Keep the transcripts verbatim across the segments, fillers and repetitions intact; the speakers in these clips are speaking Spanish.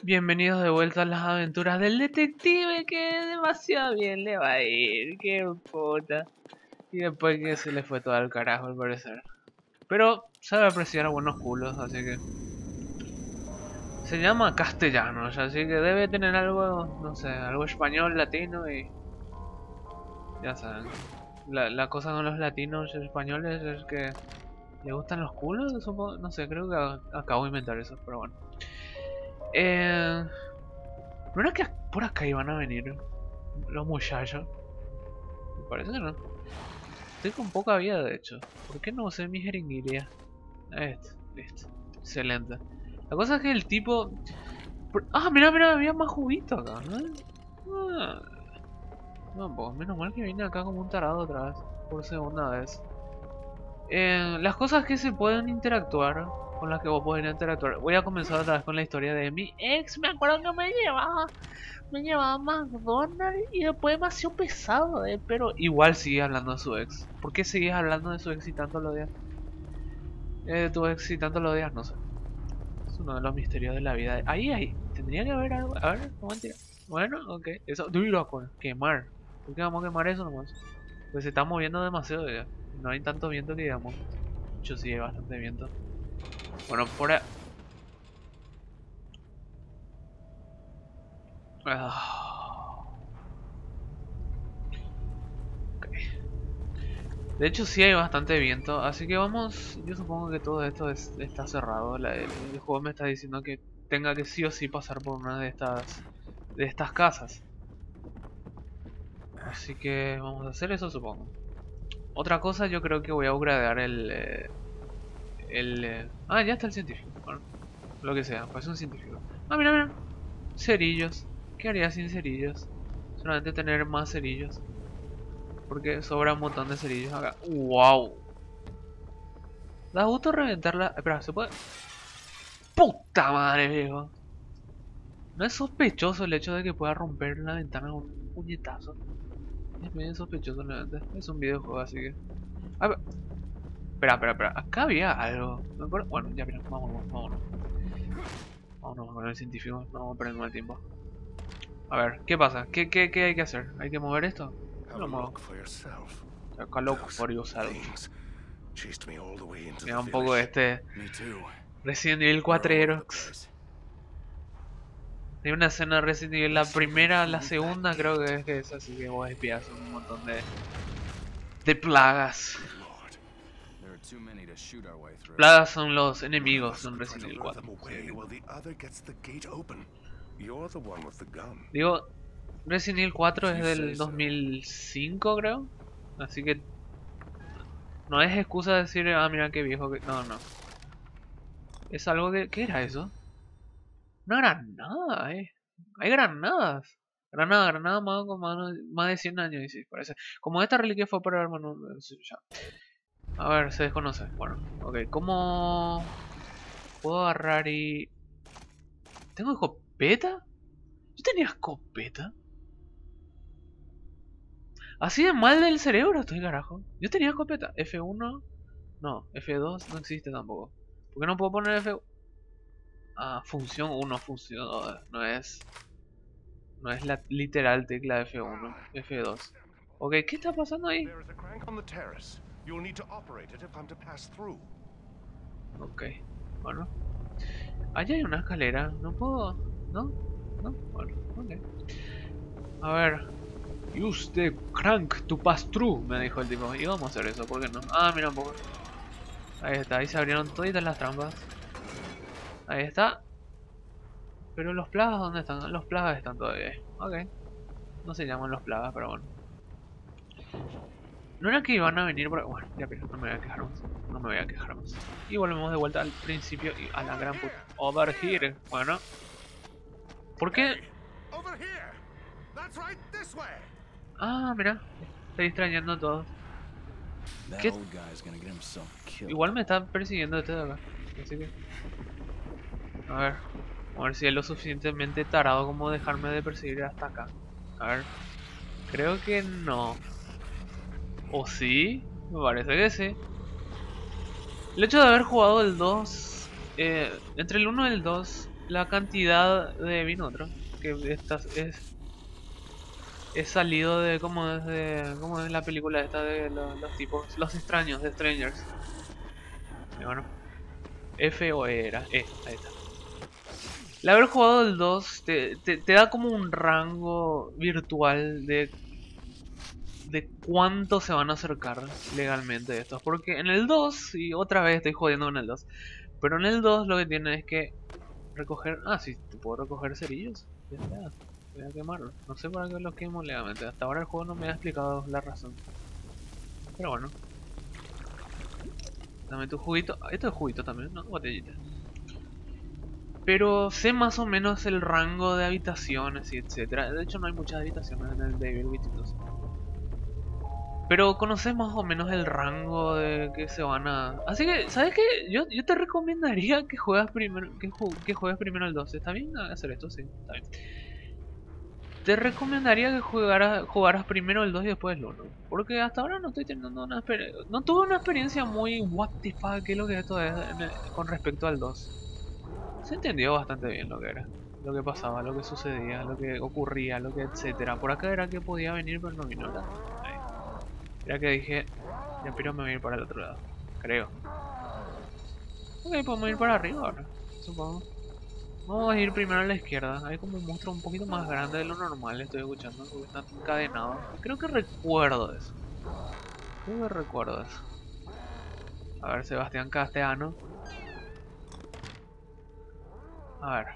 Bienvenidos de vuelta a las aventuras del detective, que demasiado bien le va a ir, qué puta. Y después que se le fue todo al carajo al parecer. Pero sabe apreciar a buenos culos, así que... Se llama Castellanos, así que debe tener algo, no sé, algo español, latino y... Ya saben. La, la cosa con los latinos y españoles es que... ¿Le gustan los culos? Supongo, no sé, creo que acabo de inventar eso, pero bueno. Eh... ¿No era que por acá iban a venir los muchachos? Me parece que no. Estoy con poca vida, de hecho. ¿Por qué no usé mi jeringuilla? Esto, listo. Excelente. La cosa es que el tipo... por- Ah, mira, mira, había más juguito acá, ¿no? Ah, no, pues menos mal que vine acá como un tarado otra vez. Por segunda vez. Eh, las cosas que se pueden interactuar, con las que vos podés interactuar. Voy a comenzar otra vez con la historia de mi ex. Me acuerdo que me llevaba, me llevaba a McDonald's y después demasiado pesado, eh, pero igual sigue hablando de su ex. ¿Por qué sigues hablando de su ex y tanto lo odias? Eh, tu ex y tanto lo odias, no sé. Es uno de los misterios de la vida. Ahí, ahí, tendría que haber algo. A ver, no mentira. Bueno, ok. Eso, duro con quemar. ¿Por qué vamos a quemar eso nomás? Pues se está moviendo demasiado ya. No hay tanto viento que digamos. De hecho, sí hay bastante viento. Bueno, por ahí. Ah, ok. De hecho, sí hay bastante viento. Así que vamos. Yo supongo que todo esto es- está cerrado. La- el, el juego me está diciendo que tenga que sí o sí pasar por una de estas, de estas casas. Así que vamos a hacer eso, supongo. Otra cosa, yo creo que voy a upgradear el... eh, el eh, Ah, ya está el científico. Bueno, lo que sea, pues un científico. Ah, mira, mira. Cerillos. ¿Qué haría sin cerillos? Solamente tener más cerillos. Porque sobra un montón de cerillos acá. ¡Wow! Da gusto reventarla. Espera, ¿se puede? ¡Puta madre, viejo! No es sospechoso el hecho de que pueda romper la ventana con un puñetazo. Es medio sospechoso, realmente. Es un videojuego, así que... A ver, espera, espera, espera. Acá había algo. Me acuerdo- Bueno, ya, mira, vámonos, vámonos. Vámonos con el científico, no vamos a perder más tiempo. A ver, ¿qué pasa? ¿Qué, qué, qué hay que hacer? ¿Hay que mover esto? Have Lo a muevo. look for yourself. Acá loco Those for yourself. things chased me all the way into Mira the un poco village. este Me too. Resident Evil They're all over the cuatro. place. Hay una escena de Resident Evil, la Let's see if we primera, can la find segunda that creo que gate. es que es así que vos espías un montón de, de plagas. Good Lord. There are too many to shoot our way through. Plagas son los One of enemigos us de un will try Resident to Evil lure cuatro. them away Sí. while the other gets the gate open. You're the one with the gun. Digo, Resident Evil cuatro If es you say del so. dos mil cinco creo. Así que no es excusa decir, ah, mira qué viejo que... No, no. Es algo que... ¿Qué era eso? Una granada, eh. Hay granadas. Granada, granada más, con más, más de cien años, y sí, parece. Como esta reliquia fue para hermano. Ya. A ver, se desconoce. Bueno, ok. ¿Cómo puedo agarrar y... ¿Tengo escopeta? ¿Yo tenía escopeta? Así de mal del cerebro estoy, carajo. Yo tenía escopeta. F uno. No, F dos no existe tampoco. ¿Por qué no puedo poner F uno? Ah, función uno, función dos. No es... No es la literal tecla F uno. F dos. Ok, ¿qué está pasando ahí? There is a crank on the terrace. You'll need to operate it if I'm to pass through. Ok, bueno. Allá hay una escalera. No puedo... ¿No? ¿No? Bueno, ok. A ver. Use the crank to pass through, me dijo el tipo. Y vamos a hacer eso, ¿por qué no? Ah, mira un poco. Ahí está, ahí se abrieron toditas las trampas. Ahí está. Pero los plagas, ¿dónde están? Los plagas están todavía ahí. Ok. No se llaman los plagas, pero bueno. No era que iban a venir por... Bueno, ya pero no me voy a quejar más. No me voy a quejar más. Y volvemos de vuelta al principio y a la gran puta. Over here. Bueno. ¿Por qué? Over here. That's right, this way. Ah, mira. Estoy distrayendo a todos. That ¿Qué? old guy's gonna get himself killed. Igual me está persiguiendo este de acá. Así que... A ver. A ver si es lo suficientemente tarado como dejarme de perseguir hasta acá. A ver. Creo que no. ¿O sí? Me parece que sí. El hecho de haber jugado el dos... Eh, entre el uno y el dos... la cantidad de vino otro que estas es es salido de como es de como es la película esta de los, los tipos los extraños de Strangers. Y bueno, F o E era E, ahí está. El haber jugado el dos te, te, te da como un rango virtual de de cuánto se van a acercar legalmente estos, porque en el dos, y otra vez estoy jodiendo en el dos, pero en el dos lo que tiene es que recoger... Ah, sí, te puedo recoger cerillos. Ya está. Voy a quemarlos. No sé para qué los quemo legalmente. Hasta ahora el juego no me ha explicado la razón. Pero bueno. Dame tu juguito. Ah, esto es juguito también, ¿no? Botellita. Pero sé más o menos el rango de habitaciones y etcétera. De hecho no hay muchas habitaciones en el Devil Within dos. Pero conoces más o menos el rango de que se van a... Así que, ¿sabes qué? Yo, yo te recomendaría que juegas primero que, ju que juegues primero el dos. ¿Está bien hacer esto? Sí, está bien. Te recomendaría que jugaras, jugaras primero el dos y después el uno. Porque hasta ahora no estoy teniendo una experiencia... No tuve una experiencia muy what the fuck, ¿qué es lo que esto es en el, con respecto al dos? Se entendió bastante bien lo que era. Lo que pasaba, lo que sucedía, lo que ocurría, lo que etcétera. Por acá era que podía venir, pero no vino nada. Ahí. Era que dije, ya pero me voy a ir para el otro lado, creo. Ok, podemos ir para arriba ahora, supongo. Vamos a ir primero a la izquierda. Hay como un monstruo un poquito más grande de lo normal, estoy escuchando, porque está encadenado. Creo que recuerdo eso. Creo que recuerdo eso. A ver, Sebastián Castellano. A ver.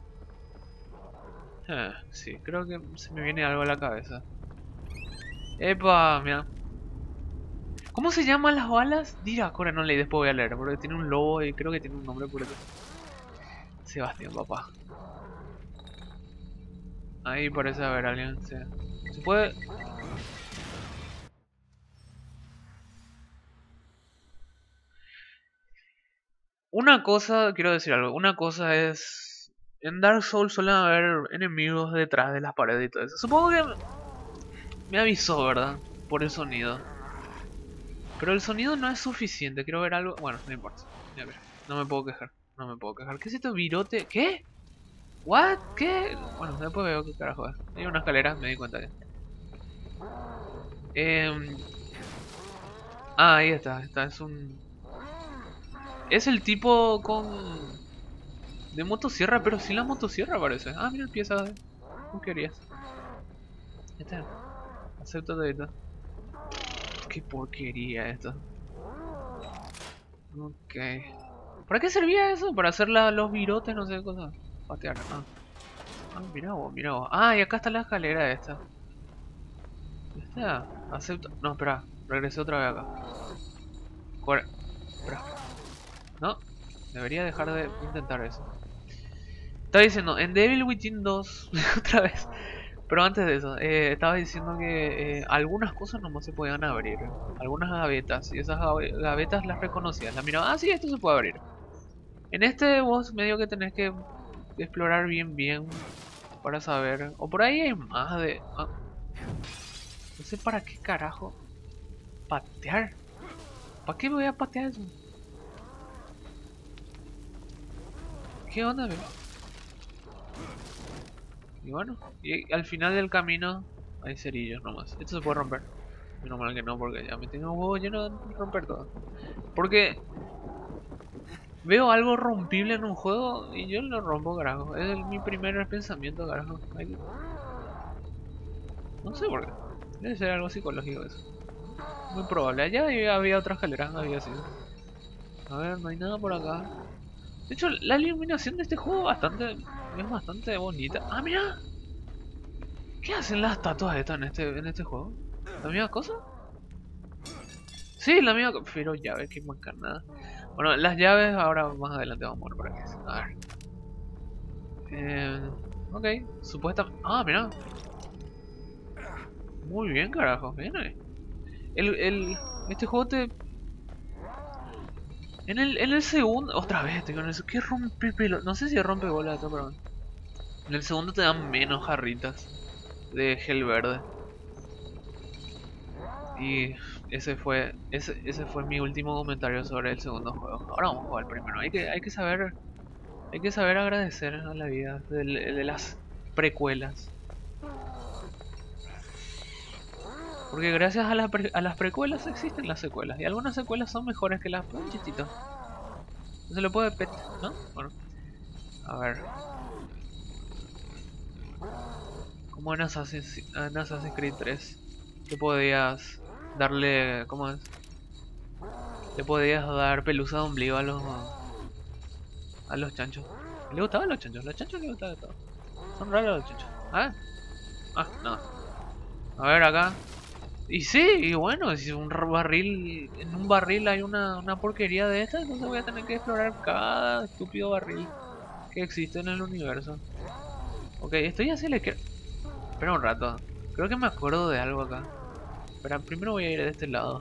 Eh, sí, creo que se me viene algo a la cabeza. Epa, mira. ¿Cómo se llaman las balas? Dirá, ahora no leí, después voy a leer, porque tiene un logo y creo que tiene un nombre por eso. Sebastián, papá. Ahí parece haber alguien. Sí. Se puede... Una cosa, quiero decir algo, una cosa es... En Dark Souls suelen haber enemigos detrás de las paredes y todo eso. Supongo que me avisó, ¿verdad? Por el sonido. Pero el sonido no es suficiente, quiero ver algo... Bueno, no importa. Ya ver. No me puedo quejar, no me puedo quejar. ¿Qué es esto? ¿Virote? ¿Qué? ¿What? ¿Qué? Bueno, después veo qué carajo es. Hay una escalera, me di cuenta ya. Eh... Ah, ahí está, está, es un... Es el tipo con... De motosierra, pero sin la motosierra parece. Ah, mira el pie, ¿sabes? ¿Cómo querías? Este. Acepto de esto. Qué porquería esto. Ok. ¿Para qué servía eso? Para hacer la, los virotes, no sé qué cosa. Patear. Ah, ah mira vos, mira vos. Ah, y acá está la escalera esta. Esta. Acepto. No, espera. Regresé otra vez acá. Corre. Espera. No. Debería dejar de intentar eso. Estaba diciendo, en Devil Within dos, otra vez. Pero antes de eso, eh, estaba diciendo que eh, algunas cosas nomás se podían abrir. Algunas gavetas. Y esas gavetas las reconocías. Las miraba, ah, sí, esto se puede abrir. En este vos medio que tenés que explorar bien bien para saber. O por ahí hay más de... Ah, no sé para qué carajo. Patear. ¿Para qué me voy a patear eso? ¿Qué onda, bro? Y bueno, y al final del camino hay cerillos nomás. Esto se puede romper. Menos mal que no, porque ya me tengo un huevo lleno de romper todo. Porque veo algo rompible en un juego y yo lo rompo, carajo. Es el, mi primer pensamiento, carajo. Hay que... No sé por qué. Debe ser algo psicológico eso. Muy probable. Allá había, había otra escalera, había sido. A ver, no hay nada por acá. De hecho, la iluminación de este juego bastante, es bastante bonita. Ah, mira. ¿Qué hacen las estatuas estas en este, en este juego? ¿La misma cosa? Sí, la misma cosa. Pero llaves, que mancanada. Bueno, las llaves ahora más adelante vamos a ver por aquí. A ver. Eh, ok, supuestamente... Ah, mira. Muy bien, carajo. Bien ahí. El, el, este juego te... En el, en el segundo... Otra vez estoy con eso. ¿Qué rompe pelo? No sé si rompe bola esto, pero... En el segundo te dan menos jarritas de gel verde. Y ese fue ese, ese fue mi último comentario sobre el segundo juego. Ahora vamos a jugar el primero. Hay que, hay que saber Hay que saber agradecer a la vida de, de las precuelas. Porque gracias a, la pre, a las precuelas existen las secuelas. Y algunas secuelas son mejores que las... Un chistito. No se le puede pet, ¿no? Bueno. A ver. Como en Assassin's, en Assassin's Creed tres. Que podías darle... ¿Cómo es? Le podías dar pelusa de ombligo a los... A los chanchos. ¿Le gustaban los chanchos? Los chanchos les gustaba de todo. Son raros los chanchos. ¿Ah? Ah, no. A ver acá. Y sí, y bueno, si un barril, en un barril hay una, una porquería de esta, entonces voy a tener que explorar cada estúpido barril que existe en el universo. Ok, estoy hacia la izquierda. Espera un rato, creo que me acuerdo de algo acá. Espera, primero voy a ir de este lado.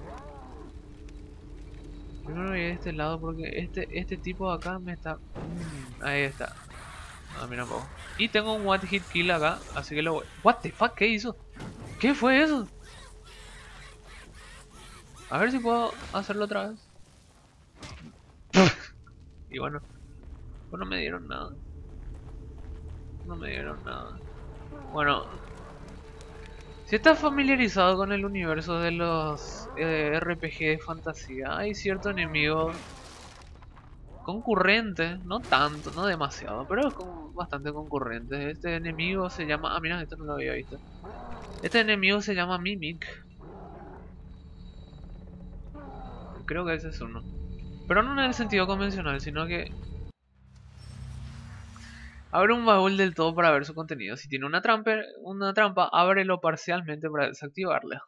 Primero voy a ir de este lado porque este, este tipo de acá me está... Mm, ahí está. Ah, mira un poco. Y tengo un one hit kill acá, así que lo voy... What the fuck, ¿qué hizo? ¿Qué fue eso? A ver si puedo hacerlo otra vez. Y bueno, pues no me dieron nada. No me dieron nada. Bueno, si estás familiarizado con el universo de los eh, R P G de fantasía, hay cierto enemigo concurrente, no tanto, no demasiado, pero es como bastante concurrente. Este enemigo se llama... Ah, mira, esto no lo había visto. Este enemigo se llama Mimic. Creo que ese es uno. Pero no en el sentido convencional, sino que abre un baúl del todo para ver su contenido. Si tiene una trampa, una trampa, ábrelo parcialmente para desactivarla.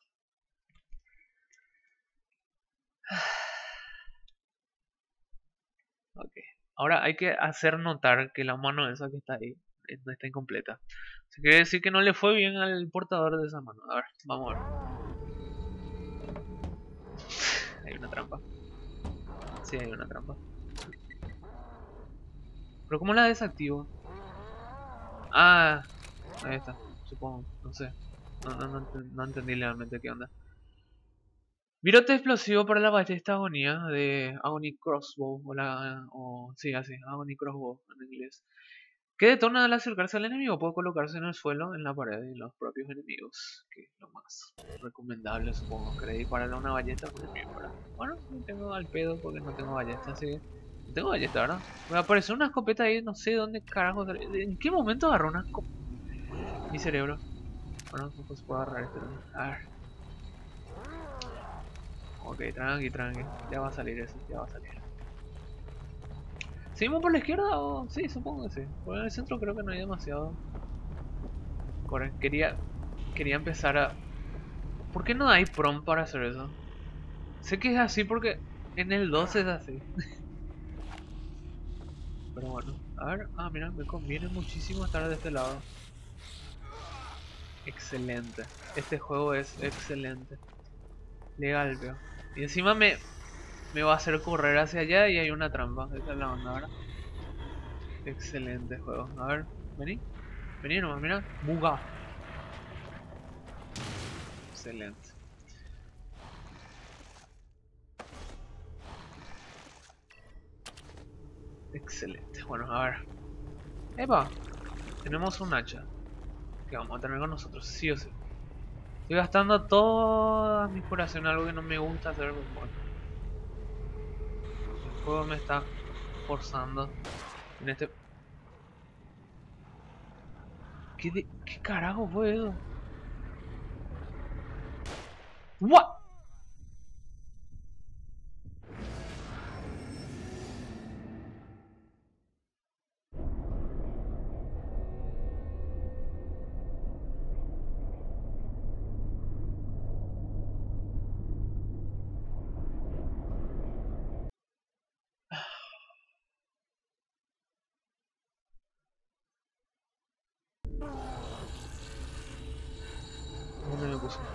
Ok. Ahora hay que hacer notar que la mano esa que está ahí no está incompleta. Eso quiere decir que no le fue bien al portador de esa mano. A ver, vamos a ver. Hay una trampa. Sí, hay una trampa. Pero ¿cómo la desactivo? Ah, ahí está, supongo, no sé. No, no, no, no entendí realmente qué onda. Virote explosivo para la ballesta agonía de Agony Crossbow. O la. O, sí, así, Agony Crossbow en inglés. Que detona al acercarse al enemigo. Puede colocarse en el suelo, en la pared y en los propios enemigos. Que es lo más recomendable, supongo. Queréis dispararle a una ballesta con enemigo, ¿verdad? Bueno, no tengo al pedo porque no tengo ballesta, así que. No tengo ballesta, ¿verdad? Me apareció una escopeta ahí, no sé dónde carajo. ¿En qué momento agarró una escopeta? Mi cerebro. Bueno, pues puedo agarrar este también. A ver. Ok, tranqui, tranqui. Ya va a salir eso, ya va a salir. ¿Seguimos por la izquierda o...? Sí, supongo que sí. Por el centro creo que no hay demasiado. Corre, quería... Quería empezar a... ¿Por qué no hay prom para hacer eso? Sé que es así porque en el dos es así. Pero bueno, a ver... Ah, mira, me conviene muchísimo estar de este lado. Excelente. Este juego es excelente. Legal, veo. Y encima me... Me va a hacer correr hacia allá y hay una trampa. Esa es la onda, ¿verdad? Excelente juego. A ver, vení. Vení nomás, mira. Buga. Excelente. Excelente. Bueno, a ver. Epa. Tenemos un hacha. Que vamos a tener con nosotros, sí o sí. Estoy gastando toda mi curación, algo que no me gusta hacer. Bueno. El juego me está forzando en este... ¿Qué, de... ¿Qué carajo fue eso? ¿What? ¿Dónde me puse?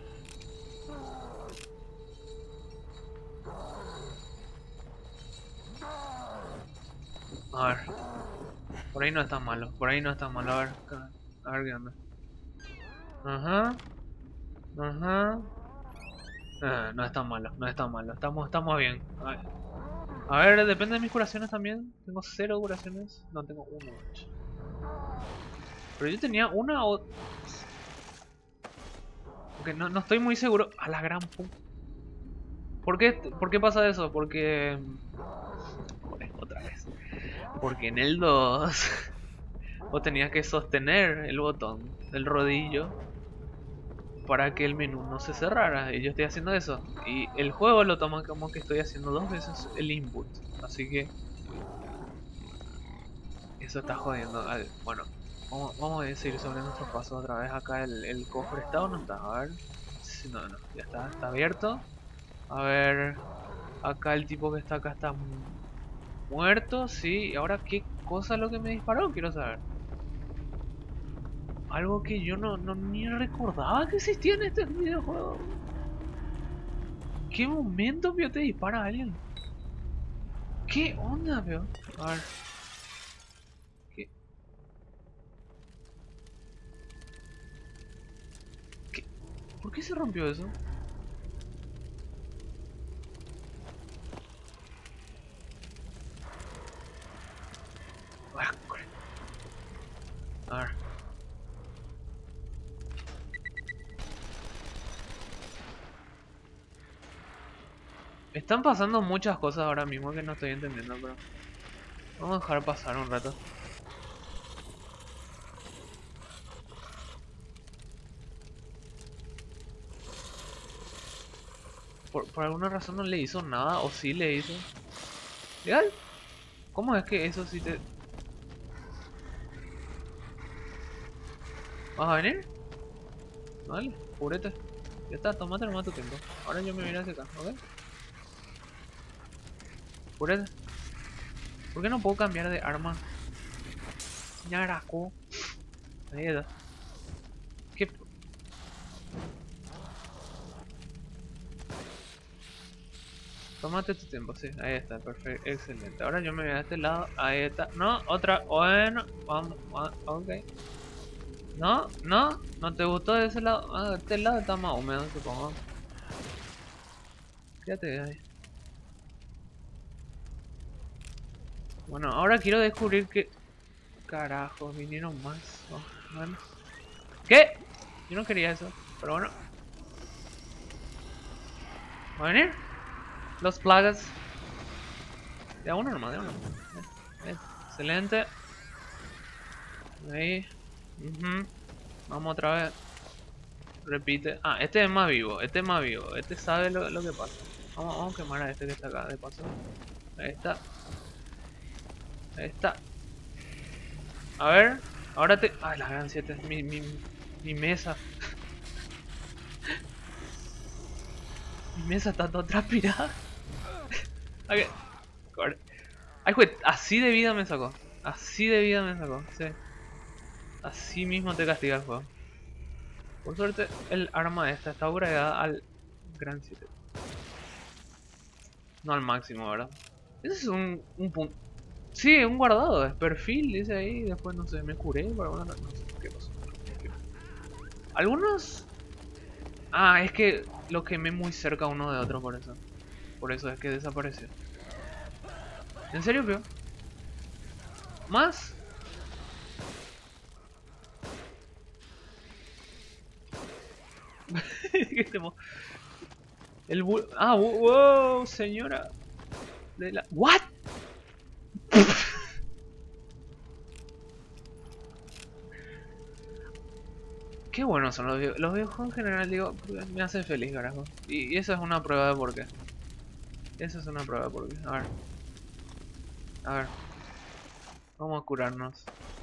A ver. Por ahí no está malo. Por ahí no está malo. A ver. A ver qué onda. Ajá. Ajá. Ah, no está malo. No está malo. Estamos, estamos bien. A ver. A ver, depende de mis curaciones también. Tengo cero curaciones. No, tengo uno, de hecho. Pero yo tenía una o... Ok, no, no estoy muy seguro. A la gran puta. ¿Por qué, ¿Por qué pasa eso? Porque... Joder, otra vez. Porque en el dos... vos tenías que sostener el botón del rodillo para que el menú no se cerrara. Y yo estoy haciendo eso. Y el juego lo toma como que estoy haciendo dos veces el input. Así que... eso está jodiendo. Al- Bueno, vamos, vamos a seguir sobre nuestros pasos otra vez. Acá el, el cofre está o no está. A ver. Sí, no, no, ya está, está abierto. A ver. Acá el tipo que está acá está mu- muerto. Sí, y ahora qué cosa es lo que me disparó, quiero saber. Algo que yo no, no ni recordaba que existía en este videojuego. ¿Qué momento, pio, te dispara a alguien? ¿Qué onda, pio? A ver. ¿Qué? ¿Qué? ¿Por qué se rompió eso? Ah, corre. A ver. Están pasando muchas cosas ahora mismo que no estoy entendiendo, pero... vamos a dejar pasar un rato. Por, por alguna razón no le hizo nada, o sí le hizo. ¿Legal? ¿Cómo es que eso sí te... ¿vas a venir? Vale, purete. Ya está, tomate nomás tu tiempo. Ahora yo me voy a ir hacia acá, ¿ok? Purete. ¿Por qué no puedo cambiar de arma? Ñaraco. Ahí está. ¿Qué? Tómate tu tiempo, sí. Ahí está, perfecto, excelente. Ahora yo me voy a este lado. Ahí está. No, otra. Bueno, vamos, vamos, ok. No, no, no te gustó de ese lado. Ah, este lado está más húmedo, supongo. Quédate ahí. Bueno, ahora quiero descubrir que... carajo, vinieron más. Oh, bueno. ¿Qué? Yo no quería eso, pero bueno. ¿Va a venir? Los plagas. De a uno nomás, de uno. Eh, eh, excelente. Ahí. Uh-huh. Vamos otra vez. Repite. Ah, este es más vivo. Este es más vivo. Este sabe lo, lo que pasa. Vamos, vamos a quemar a este que está acá de paso. Ahí está. Ahí está. A ver. Ahora te... ay, la gran siete. Mi, mi, mi mesa. Mi mesa está toda transpirada. Ok. Corre. Ay, juez, así de vida me sacó. Así de vida me sacó. Sí. Así mismo te castiga el juego. Por suerte, el arma esta está upgradeada al gran siete. No al máximo, ¿verdad? Ese es un, un punto. Sí, un guardado, es perfil, dice ahí. Después no sé, me curé por alguna razón. No sé qué pasó. Algunos. Ah, es que lo quemé muy cerca uno de otro, por eso. Por eso es que desapareció. ¿En serio, pio? ¿Más? ¿Qué temo? El bu... ah, wow, señora. De la... ¿What? Qué buenos son los videojuegos. Los videojuegos en general, digo, me hace feliz, carajo. Y, y eso es una prueba de por qué. Eso es una prueba de por qué. A ver. A ver. Vamos a curarnos.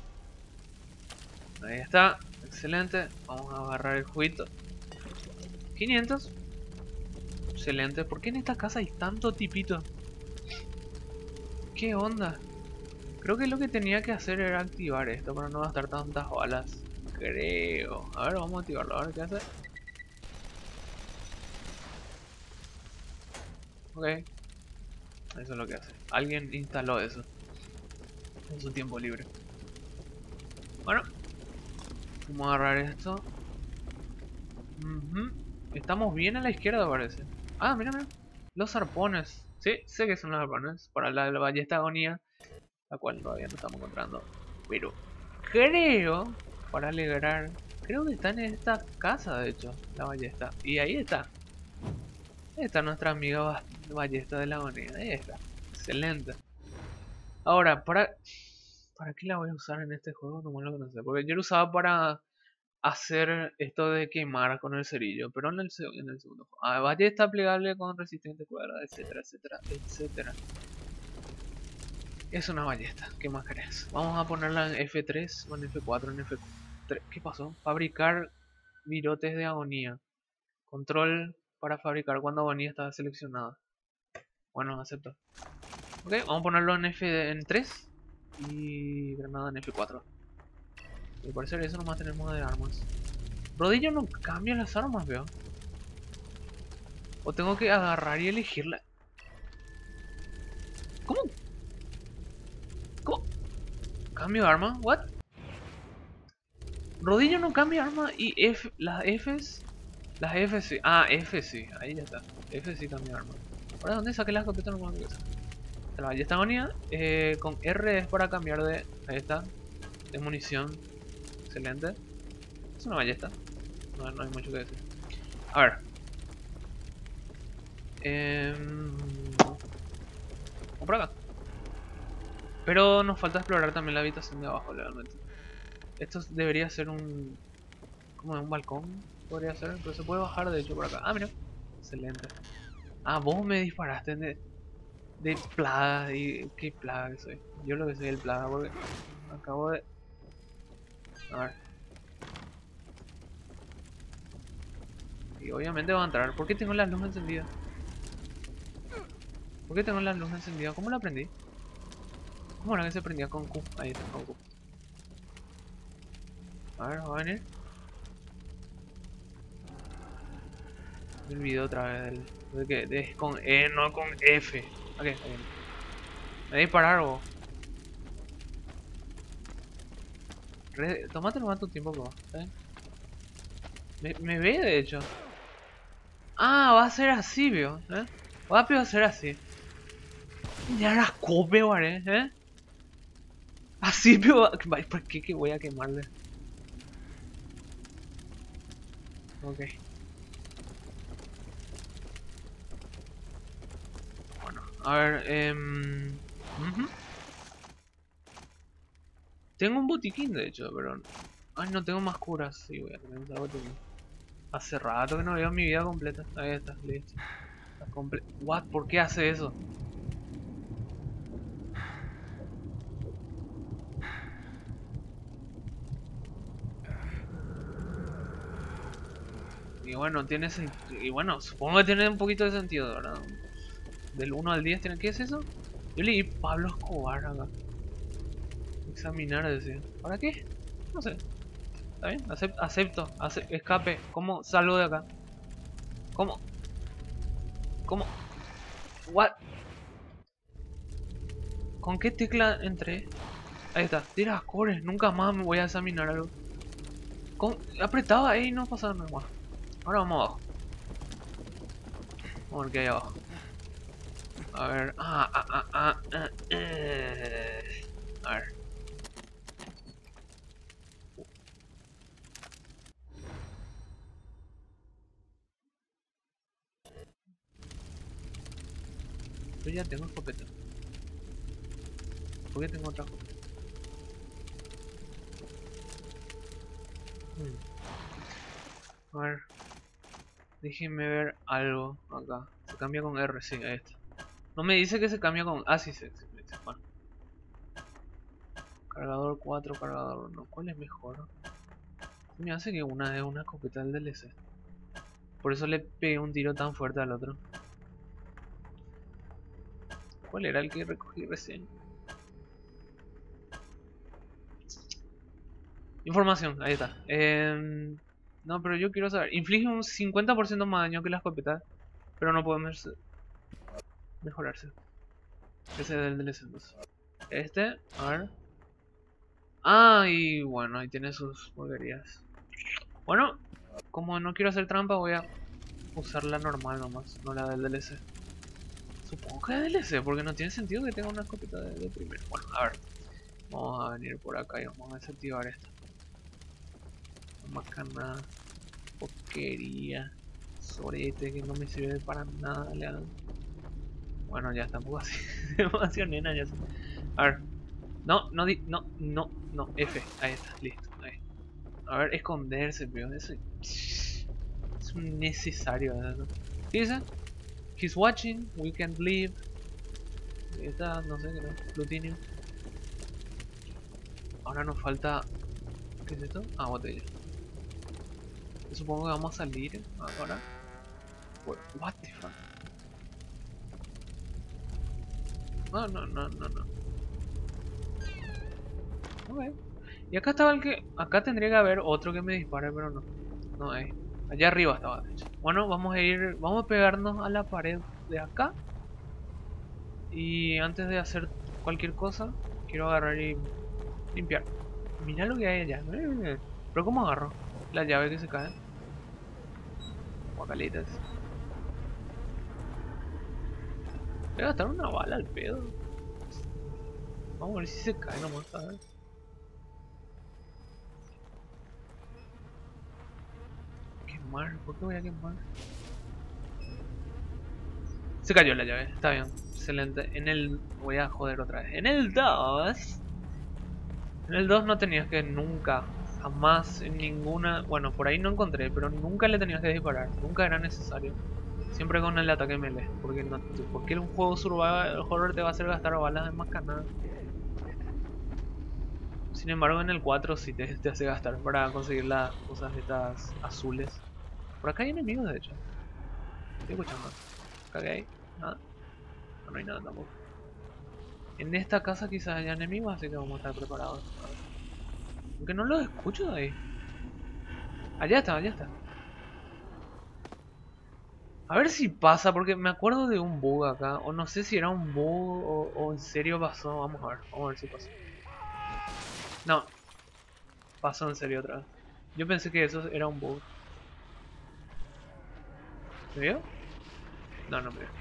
Ahí está. Excelente. Vamos a agarrar el juguito. quinientos. Excelente. ¿Por qué en esta casa hay tanto tipito? ¿Qué onda? Creo que lo que tenía que hacer era activar esto para no gastar tantas balas. Creo. A ver, vamos a activarlo. A ver qué hace. Ok. Eso es lo que hace. Alguien instaló eso en su tiempo libre. Bueno. Vamos a agarrar esto. Uh-huh. Estamos bien a la izquierda, parece. Ah, mira, mira. Los arpones. Sí, sé que son las arpones. Para la, la ballesta agonía, la cual todavía no estamos encontrando. Pero creo, para alegrar, creo que está en esta casa, de hecho, la ballesta. Y ahí está. Ahí está nuestra amiga ba- ballesta de la agonía. Ahí está. Excelente. Ahora, ¿para, ¿para qué la voy a usar en este juego? No me lo conocer. Porque yo lo usaba para hacer esto de quemar con el cerillo, pero en el, se- en el segundo juego. Ah, ballesta plegable con resistente cuerda, etcétera, etcétera, etcétera. Es una ballesta, ¿qué más querés? Vamos a ponerla en F tres o en F cuatro, en F tres. ¿Qué pasó? Fabricar virotes de agonía. Control para fabricar cuando agonía está seleccionada. Bueno, acepto. Ok, vamos a ponerlo en F en tres y granada en F cuatro. Y al parecer eso nomás tenemos de armas. Rodillo no cambia las armas, veo. O tengo que agarrar y elegirla. ¿Cómo? ¿Cómo? ¿Cambio de arma? ¿What? Rodillo no cambia arma y F, las Fs. Las F sí. Ah, F sí. Ahí ya está. F sí cambia arma. Ahora, ¿dónde saqué la escopeta? No me acuerdo. La ballesta agonía. Eh, con R es para cambiar de. Ahí está. De munición. Excelente. Es una ballesta. No, no hay mucho que decir. A ver. Eh, vamos por acá. Pero nos falta explorar también la habitación de abajo, legalmente. Esto debería ser un... como un balcón, podría ser. Pero se puede bajar, de hecho, por acá. Ah, mira. Excelente. Ah, vos me disparaste de... de plaga. Y... ¿qué plaga que soy? Yo lo que soy el plaga, porque... acabo de... a ver. Y obviamente va a entrar. ¿Por qué tengo la luz encendida? ¿Por qué tengo la luz encendida? ¿Cómo la aprendí? ¿Cómo era que se prendía con Q? Ahí está, con Q. A ver, va a venir. Me olvidé otra vez del... de que de- es con E, no con F. Ok, ahí viene. Me voy a disparar vos. Re... Tomate nomás tu tiempo, bro. ¿Eh? Me, me ve, de hecho. Ah, va a ser así, veo. ¿Eh? Va a ser así. Ya las cope, ¿vale? ¿Eh? Así, pero... ¿por qué que voy a quemarle? Ok. Bueno, a ver, eh... ujú. Tengo un botiquín, de hecho, pero... ay, no tengo más curas. Sí, voy a tener un botiquín. Hace rato que no veo mi vida completa. Ahí está, listo. Está comple- What? ¿Por qué hace eso? Y bueno, tiene sen- y bueno, supongo que tiene un poquito de sentido, ¿verdad? Del uno al diez tiene... ¿qué es eso? Yo leí Pablo Escobar acá. Examinar, decía. ¿Para qué? No sé. ¿Está bien? Acep- acepto. Ace- escape. ¿Cómo salgo de acá? ¿Cómo? ¿Cómo? ¿What? ¿Con qué tecla entré? Ahí está. Tira cores. Nunca más me voy a examinar algo. Con... apretaba ahí y no pasaba nada más. Ahora vamos abajo. Vamos a ver qué hay abajo. A ver. Ah, ah, ah, ah, ah, eh. A ver. Yo ya tengo escopeta. ¿Por qué tengo otra escopeta? Hmm. A ver. Déjenme ver algo acá. Se cambia con R, sí, ahí está. No me dice que se cambia con... ah, sí, sí, sí, me dice. Bueno. Cargador cuatro, cargador uno. ¿Cuál es mejor? Me hace que una es una escopeta del D L C. Por eso le pegué un tiro tan fuerte al otro. ¿Cuál era el que recogí recién? Información, ahí está. Eh, no, pero yo quiero saber. Inflige un cincuenta por ciento más daño que la escopeta, pero no podemos mejorarse. Ese es del D L C entonces. Este, a ver. Ah, y bueno, ahí tiene sus porquerías. Bueno, como no quiero hacer trampa, voy a usar la normal nomás, no la del D L C. Supongo que es D L C, porque no tiene sentido que tenga una escopeta de, de primero. Bueno, a ver. Vamos a venir por acá y vamos a desactivar esto. Macana, porquería, sorete que no me sirve para nada. Le hago. Bueno, ya tampoco así. Demasiado nena, ya sé. A ver. No, no, di no, no, no. F. Ahí está, listo. Ahí. A ver, esconderse, pero eso es necesario. ¿No? ¿Qué dice? He's watching, we can't leave. Ahí está, no sé qué era. Plutinio. Ahora nos falta. ¿Qué es esto? Ah, botella. Yo supongo que vamos a salir ahora. What the fuck? No, no, no, no, no. Ok. Y acá estaba el que. Acá tendría que haber otro que me dispare, pero no. No hay. Allá arriba estaba, de hecho. Bueno, vamos a ir. Vamos a pegarnos a la pared de acá. Y antes de hacer cualquier cosa, quiero agarrar y limpiar. Mira lo que hay allá. Pero ¿cómo agarro? La llave que se cae. Guacalitas. Voy a gastar una bala al pedo. Vamos a ver si se cae nomás, a ver. Quemar, ¿por qué voy a quemar? Se cayó la llave, está bien. Excelente. En el... Voy a joder otra vez. En el dos... En el dos no tenías que nunca, jamás, en ninguna... Bueno, por ahí no encontré, pero nunca le tenías que disparar. Nunca era necesario. Siempre con el ataque melee. Porque, no, porque un juego survival horror te va a hacer gastar balas de más canal. Sin embargo, en el cuatro sí te, te hace gastar para conseguir las cosas estas azules. Por acá hay enemigos, de hecho. Estoy escuchando. Acá que hay nada. No, no hay nada tampoco. En esta casa quizás haya enemigos, así que vamos a estar preparados. Aunque no los escucho de ahí. Allá está, allá está. A ver si pasa, porque me acuerdo de un bug acá. O no sé si era un bug o, o en serio pasó. Vamos a ver, vamos a ver si pasó. No. Pasó en serio otra vez. Yo pensé que eso era un bug. ¿Me vio? No, no me vio.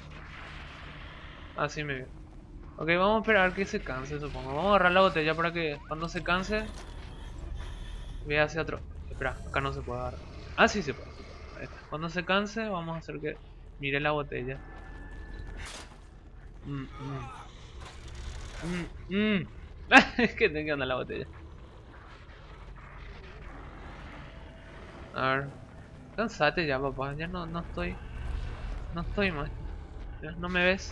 Ah, sí me vio. Ok, vamos a esperar que se canse, supongo. Vamos a agarrar la botella para que cuando se canse vea hacia otro. Espera, acá no se puede agarrar. Ah, sí se puede. Ahí está. Cuando se canse vamos a hacer que mire la botella. Mm, mm. Mm, mm. Es que tengo que andar la botella. A ver. Cansate ya, papá. Ya no, no estoy. No estoy más. Ya, ¿no me ves?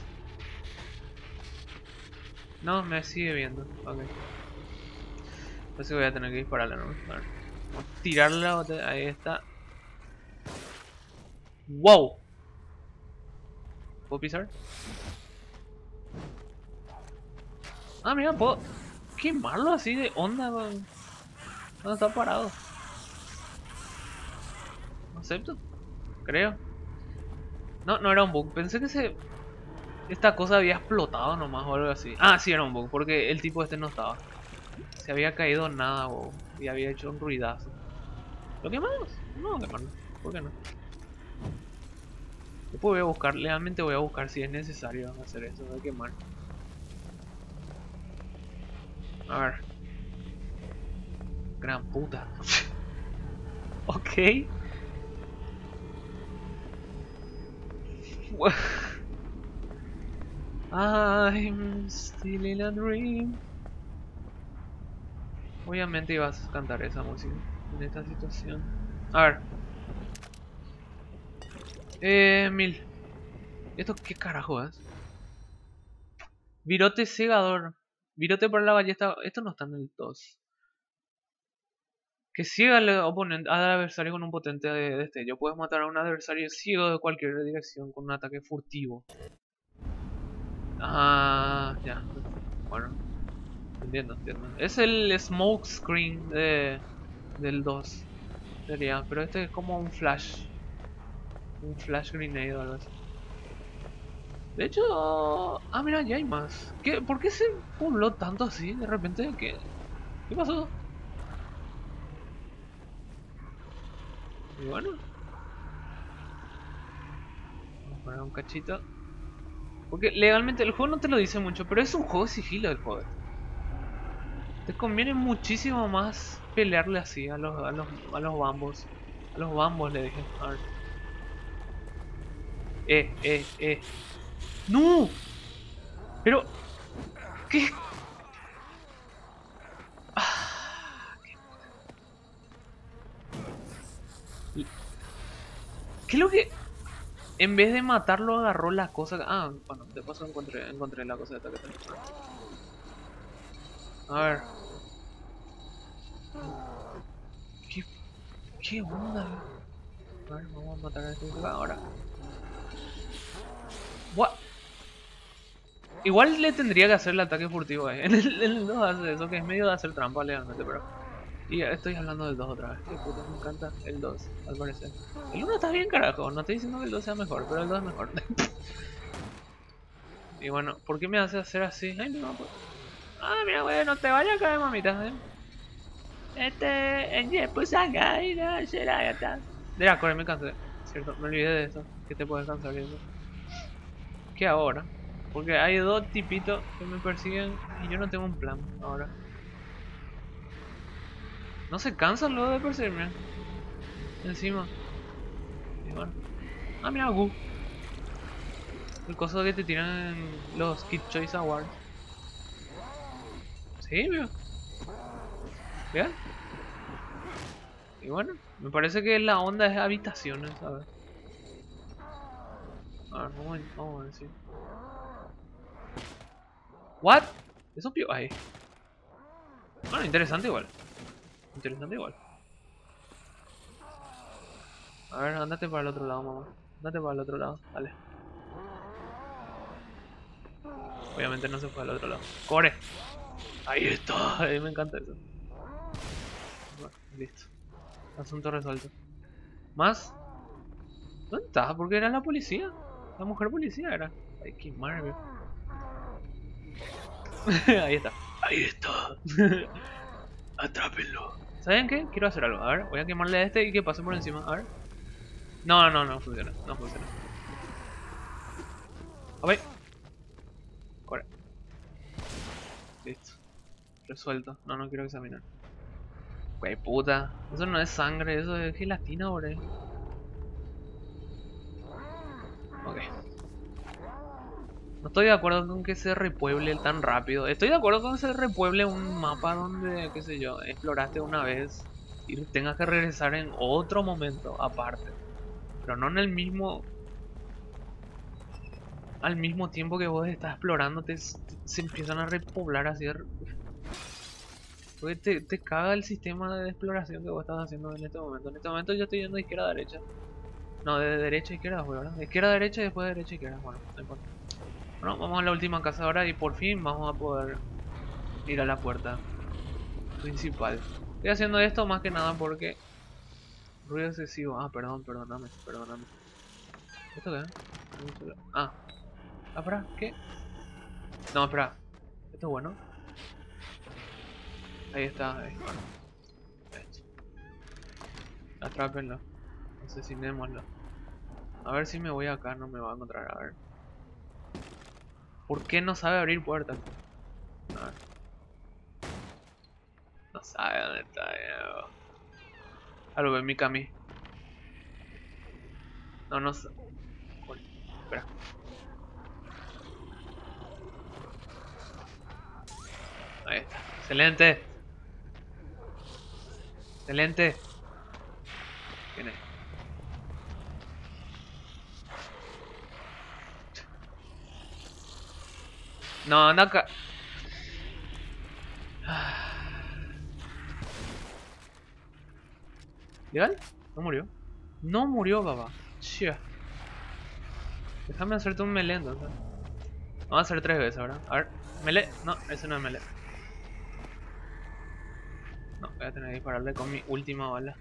No, me sigue viendo. Ok. Entonces voy a tener que dispararle, ¿no? A ver. Vamos a tirarle la botella. Ahí está. ¡Wow! ¿Puedo pisar? Ah, mira, puedo quemarlo así de onda, weón. ¿Dónde está parado? ¿Acepto? Creo. No, no era un bug. Pensé que se... Esta cosa había explotado nomás o algo así. Ah, sí era un bug, porque el tipo este no estaba. Se había caído nada, wow, y había hecho un ruidazo. ¿Lo quemamos? No, quemarlo. ¿Por qué no? Después voy a buscar, realmente voy a buscar si es necesario hacer eso, de quemar. A ver. Gran puta. Ok. I'm still in a dream. Obviamente ibas a cantar esa música en esta situación. A ver. Eh, mil. ¿Esto qué carajo es? Virote cegador. Virote para la ballesta. Esto no está en el dos. Que ciega al oponente, al adversario con un potente de destello. Puedes matar a un adversario ciego de cualquier dirección con un ataque furtivo. Ah, ya. Bueno. Entiendo, entiendo. Es el smoke screen de, del dos. Sería, pero este es como un flash. Un flash grenade o algo así. De hecho... Ah, mira, ya hay más. ¿Qué? ¿Por qué se pobló tanto así de repente? ¿Qué, ¿Qué pasó? Y bueno. Vamos a poner un cachito. Porque legalmente el juego no te lo dice mucho, pero es un juego de sigilo el juego. Te conviene muchísimo más pelearle así a los, a los, a los bambos. A los bambos le dije. A ver. Eh, eh, eh. ¡No! Pero... ¿Qué? Ah, ¿qué? ¿Qué es lo que...? En vez de matarlo agarró la cosa... Ah, bueno, de paso encontré, encontré la cosa de esta que tengo. A ver. ¿Qué, qué onda? A ver, vamos a matar a este ahora. What? Igual le tendría que hacer el ataque furtivo ahí. En el, el dos hace eso, que es medio de hacer trampa legalmente, pero... Y estoy hablando del dos otra vez. Qué puta, me encanta el dos, al parecer. El uno está bien carajo, no estoy diciendo que el dos sea mejor, pero el dos es mejor. Y bueno, ¿por qué me hace hacer así? Ay, no, pues... Ah, mira, güey, no te vayas a caer, mamita. ¿Eh? Este... En pues acá y no será ya está. De la corre, me cansé. Cierto, me olvidé de eso. Que te puedes cansar de eso. ¿Qué ahora? Porque hay dos tipitos que me persiguen y yo no tengo un plan ahora. No se cansan luego de perseguirme. Encima. Y bueno. Ah, mira, Gu. El coso que te tiran en los Kid Choice Awards. Sí, mira. ¿Vean? Y bueno, me parece que la onda es habitaciones, ¿sabes? A ver, vamos a, vamos a decir. ¿What? Eso pio ahí. Bueno, interesante igual. Interesante igual. A ver, andate para el otro lado, mamá. Andate para el otro lado, vale. Obviamente no se fue al otro lado. ¡Core! Ahí está, a mí me encanta eso. Bueno, listo. Asunto resuelto. ¿Más? ¿Dónde estás? Porque era la policía. La mujer policía era. Ay, qué madre. Ahí está. Ahí está. Atrápenlo. ¿Saben qué? Quiero hacer algo. A ver, voy a quemarle a este y que pase por encima. A ver. No, no, no funciona. No funciona. A ver. Corre. Listo. Resuelto. No, no quiero examinar. Güey, puta. Eso no es sangre, eso es gelatina, bro. Ok. No estoy de acuerdo con que se repueble tan rápido. Estoy de acuerdo con que se repueble un mapa donde, qué sé yo, exploraste una vez y tengas que regresar en otro momento aparte. Pero no en el mismo... Al mismo tiempo que vos estás explorando, te, te, se empiezan a repoblar así. Porque te, te caga el sistema de exploración que vos estás haciendo en este momento. En este momento yo estoy yendo de izquierda a derecha. No, de derecha a izquierda, ¿verdad? De izquierda a derecha y después de derecha a izquierda. Bueno, no importa. Bueno, vamos a la última casa ahora y por fin vamos a poder ir a la puerta principal. Estoy haciendo esto más que nada porque... Ruido excesivo. Ah, perdón, perdóname, perdóname. ¿Esto qué? Ah. Ah, espera, ¿qué? No, espera. Esto es bueno. Ahí está, ahí. Bueno. Esto. Atrápenlo. Asesinémoslo. A ver si me voy acá, no me va a encontrar, a ver. ¿Por qué no sabe abrir puertas? A ver. No sabe dónde está, yo. Algo ve mi Cami. No, no sé. Espera. Ahí está. Excelente. Excelente. ¿Quién es? No, anda acá. ¿Legal? No murió. No murió, baba. Chia. Déjame hacerte un melee entonces. Vamos a hacer tres veces ahora. A ver. Melee. No, ese no es melee. No, voy a tener que dispararle con mi última bala.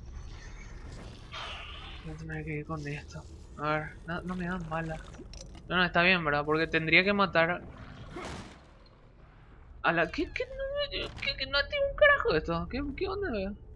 Voy a tener que ir con esto. A ver, no, no me dan balas. No, no, está bien, ¿verdad? Porque tendría que matar a la... ¿Qué? ¿Qué? ¿Qué? ¿Qué? ¿Qué? No tiene un carajo esto. ¿Qué, qué onda, veo?